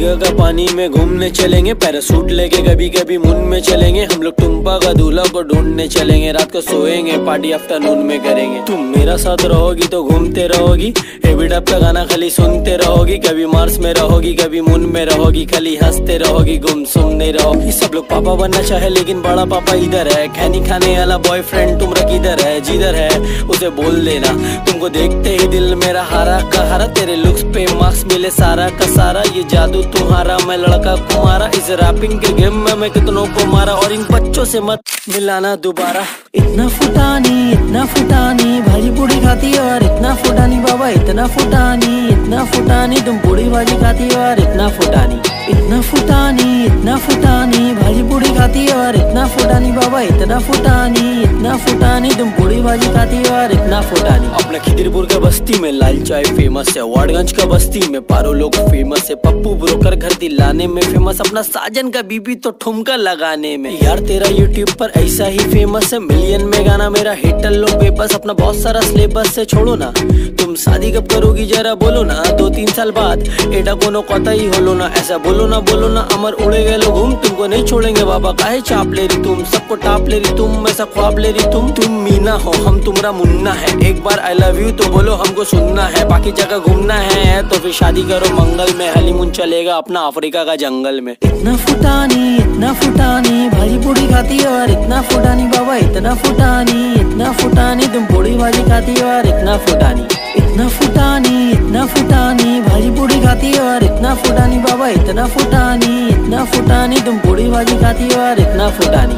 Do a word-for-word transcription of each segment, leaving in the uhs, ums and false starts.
दीघा का पानी में घूमने चलेंगे, पैरासूट लेके कभी कभी मून में चलेंगे। हम लोग टुम्पा का दूल्हा को ढूंढने चलेंगे, रात को सोएंगे पार्टी आफ्टरनून में करेंगे। तुम मेरा साथ रहोगी तो घूमते रहोगी, एविडप का गाना खाली सुनते रहोगी। कभी मार्स में रहोगी कभी मून में रहोगी, खाली हंसते रहोगी गुम सुम नहीं रहोगी। सब लोग पापा बनना चाहे लेकिन बड़ा पापा इधर है। खैनी खाने वाला बॉयफ्रेंड तुमरा किधर है? जिधर है उसे बोल देना। तुमको देखते ही दिल मेरा हारा का हारा, तेरे लुक्स पे मार्क्स मिले सारा का सारा। ये जादू तुम्हारा मैं लड़का कुमारा, इस रैपिंग के गेम में मैं कितनों को मारा। और इन बच्चों से मत मिलाना दोबारा। इतना फुटानी इतना फुटानी, भाजी पूरी खाती और इतना फुटानी बाबा इतना फुटानी। इतना फुटानी तुम पूरी भाजी खाती और इतना फुटानी। इतना फुटानी इतना फुटानी, भाजी पूरी खाती और इतना फुटानी बाबा इतना फुटानी। इतना फुटानी तुम पूरी भाजी खाती और इतना फुटानी। अपने खिदिरपुर के बस्ती में लाल चाय फेमस है, वाड़गंज का बस्ती में पारो लोग फेमस है। पप्पू ब्रोकर घर दिलाने में फेमस, अपना साजन का बीबी तो ठुमका लगाने में। यार तेरा यूट्यूब पर ऐसा ही फेमस है, मिलियन में गाना मेरा हिटल लो बेबस। अपना बहुत सारा सिलेबस से छोड़ो ना, तुम शादी कब करोगी जरा बोलो ना। दो तीन साल बाद एटा कोनो कतई होलो ना, ऐसा बोलो ना बोलो ना। अमर उड़े गए लोग घूम, तुमको नहीं छोड़ेंगे बाबा। काहे चाप ले रही तुम, सबको टाप ले रही तुम, ऐसा ख्वाब ले रही तुम। तुम मीना हो हम तुम्हारा मुन्ना है, एक बार आई लव यू तो बोलो हमको सुनना है। बाकी जगह घूमना है तो फिर शादी करो मंगल में, हनीमून चलेगा अपना अफ्रीका का जंगल में। इतना फुटानी इतना फुटानी, भाजी पूरी खाती और इतना फुटानी बाबा इतना फुटानी। इतना फुटानी तुम पूरी भाजी खाती और इतना फुटानी। इतना फुटानी इतना फुटानी, भाजी पूरी खाती और इतना फुटानी बाबा इतना फुटानी। इतना फुटानी तुम पूरी भाजी खाती और इतना फुटानी।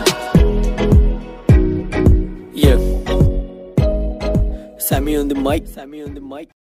ये Sammy on the mic, Sammy on the mic.